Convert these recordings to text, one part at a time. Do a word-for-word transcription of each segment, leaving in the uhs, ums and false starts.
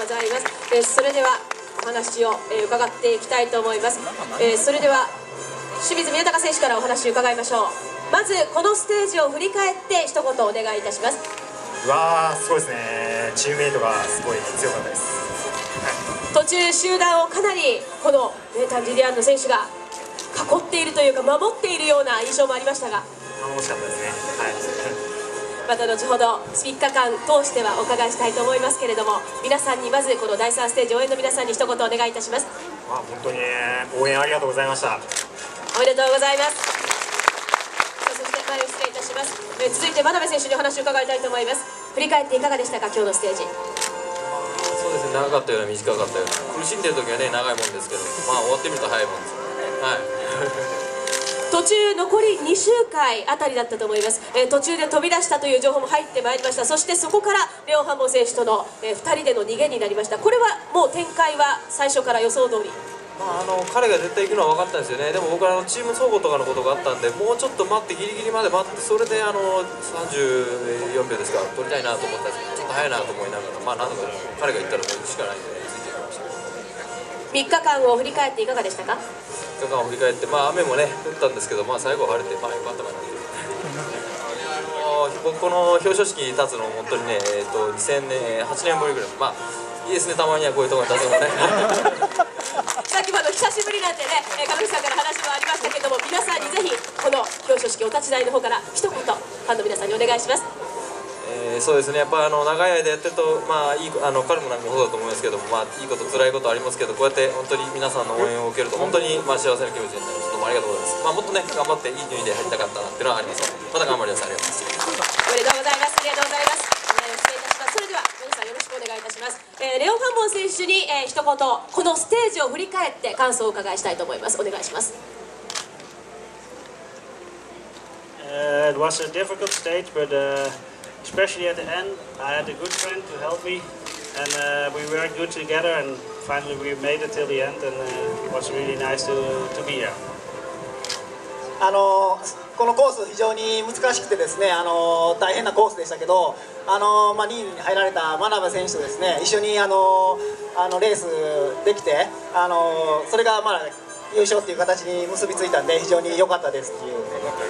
ございます。えー、それではお話を、えー、伺っていきたいと思います。えー、それでは清水宮高選手からお話を伺いましょう。まずこのステージを振り返って一言お願いいたします。 うわー、すごいですね。チームメイトがすごい強かったです。 途中集団をかなりこのネタン・リディアンド選手が囲っているというか守っているような印象もありましたが、 楽しかったですね。はいまた後ほどみっかかん通してはお伺いしたいと思いますけれども、皆さんにまずこのだいさんステージ応援の皆さんに一言お願いいたします。 まあ、本当に応援ありがとうございました。 おめでとうございます。そして前を失礼いたします。え続いて真鍋選手にお話を伺いたいと思います。振り返っていかがでしたか、今日のステージ。 そうですね、長かったような短かったような、苦しんでる時はね長いもんですけど、まあ終わってみると早いもんですね。はい途中残りに周回あたりだったと思います。えー、途中で飛び出したという情報も入ってまいりました。そしてそこからレオン・ハンボン選手との、えー、ふたりでの逃げになりました。これはもう展開は最初から予想通り。 まあ、あの彼が絶対行くのは分かったんですよね。でも僕はあのチーム総合とかのことがあったんで、もうちょっと待ってギリギリまで待って、それであのさんじゅうよんびょうですか取りたいなと思ったんですけど、ちょっと早いなと思いながら、まあなんとか彼が行ったらもう行くしかないんで、ね、ついていきました。 みっかかんを振り返っていかがでしたか。 みっかかんを振り返って、まあ雨もね降ったんですけど、まあ最後晴れてまあよかったかなという。あの僕この表彰式に立つの本当にね、えっ、ー、とにせんねんはちねんぶりぐらい、まあいいですね、たまにはこういうところに立つのもね。 さっきまで久しぶりなんてね、上口さんから話もありましたけども、皆さんにぜひこの表彰式お立ち台の方から一言ファンの皆さんにお願いします。 えー、そうですね、やっぱあの長い間やってると、まあいいあの彼もなんかそうだと思いますけども、まあいいこと辛いことありますけど、こうやって本当に皆さんの応援を受けると本当にまあ幸せな気持ちになります。どうもありがとうございます。まあもっとね頑張っていい順位で入りたかったなっていうのはありますので、また頑張ります。ありがとうございます。 おめでとうございます。ありがとうございます。前を失礼いたします。それでは皆さんよろしくお願いいたします。えー、レオン・ハンボン選手に、えー、一言このステージを振り返って感想をお伺いしたいと思います。お願いします。 Uh, it was a difficult stage, but uh, especially at the end, I had a good friend to help me, and uh, we worked good together, and finally we made it till the end, and uh, it was really nice to, to be here. あのこのコース非常に難しくてですね、あの大変なコースでしたけど、あの、まあ、にいに入られた真鍋選手とですね一緒にあのあのレースできて、あのそれがまあ優勝っていう形に結びついたんで非常に良かったですっていう。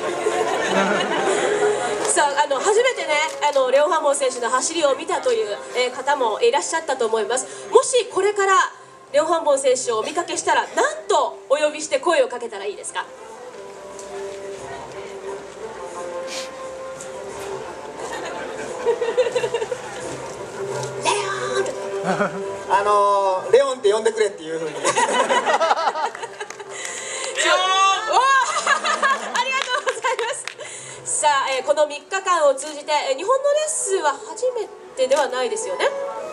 さあ、あの初めてねあのレオン・ハンボン選手の走りを見たという、えー、方もいらっしゃったと思います。もしこれからレオン・ハンボン選手をお見かけしたら何とお呼びして声をかけたらいいですか。 あのレオンって呼んでくれっていうふうに。レオン。ありがとうございます。さあ、えー、このみっかかんを通じて、えー、日本のレースは初めてではないですよね。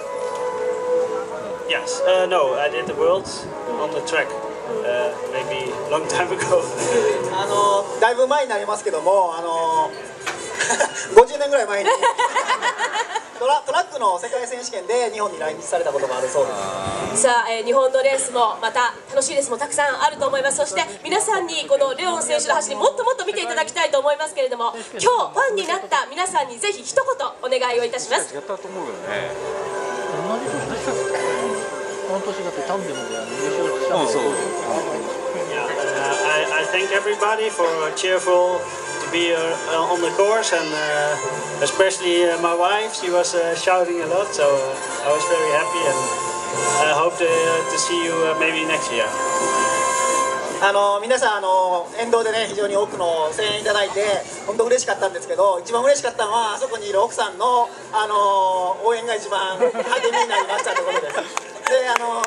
Yes, uh, no, I did the Worlds on the track, uh, maybe long time ago. あのだいぶ前になりますけども、あのごじゅうねんぐらい前に。トラ, トラックの世界選手権で日本に来日されたことがあるそうです。 さあ、えー、日本のレースもまた楽しいレースもたくさんあると思います。そして皆さんにこのレオン選手の走りもっともっと見ていただきたいと思いますけれども、今日ファンになった皆さんにぜひ一言お願いをいたします。 やったと思うよね。同じ年でしたっけ。この年だってタンデムで優勝したの。そう。 Yeah, uh, I, I thank everybody for cheerful to be uh, on the course, and uh, especially uh, my wife. She was uh, shouting a lot, so uh, I was very happy, and I hope to, uh, to see you uh, maybe next year. あの皆さんあの沿道でね非常に多くの声援いただいて本当嬉しかったんですけど、一番嬉しかったのはあそこにいる奥さんのあの応援が一番励みになりましたということです。で、あの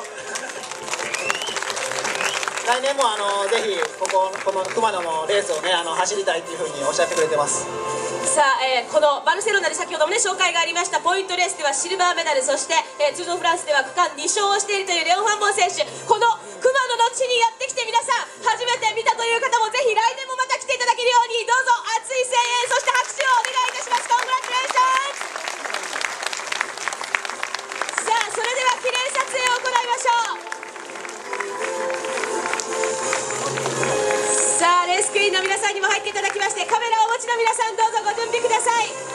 来年もあのぜひこここの熊野のレースをねあの走りたいというふうにおっしゃってくれてます。 さあ、えー、このバルセロナで先ほどもね紹介がありましたポイントレースではシルバーメダル、そして、えー、ツール・ド・フランスでは区間に勝をしているというレオン・ハンボン選手、この熊野の地にやってきて皆さん初めて見たという方もぜひ来年もまた来ていただけるようにどうぞ熱い声援そして拍手をお願いいたします。コングラチュレーション。さあ、それでは記念撮影を行いましょう。さあ、レースクイーンの皆さんにも入っていただきまして、カメラをお持ちの皆さんどうぞご準備ください。